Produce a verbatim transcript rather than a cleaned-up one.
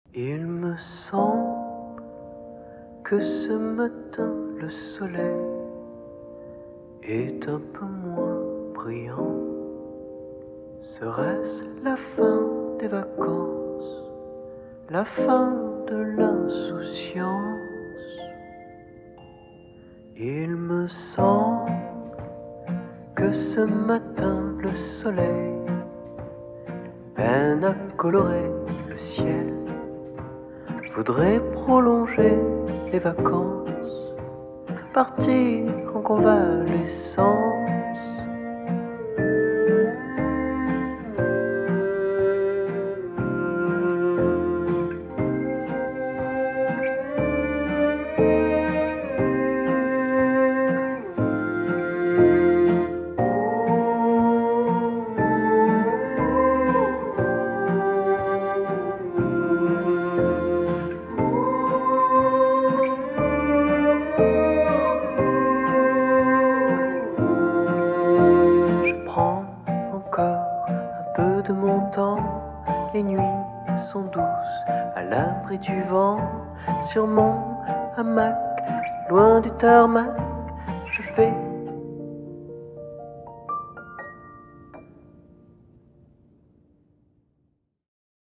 Il me semble que ce matin le soleil est un peu moins brillant. Serait-ce la fin des vacances, la fin de l'insouciance? Il me semble que ce matin le soleil peine à colorer le ciel, voudrait prolonger les vacances, partir en convalescence. De mon temps, les nuits sont douces à l'abri du vent. Sur mon hamac, loin du tarmac, je fais